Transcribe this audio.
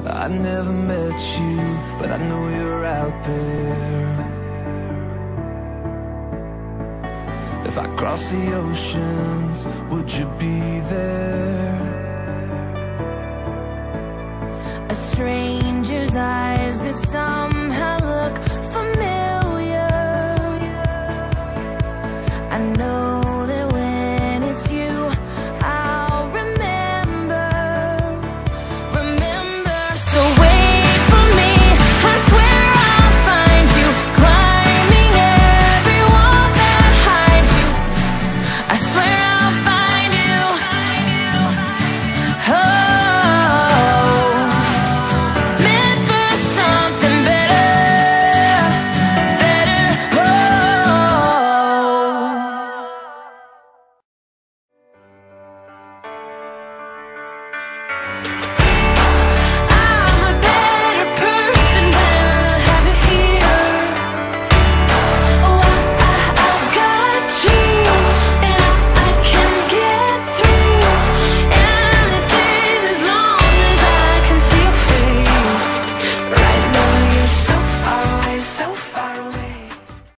I never met you, but I know you're out there. If I cross the oceans, would you be there? A stranger's eyes that some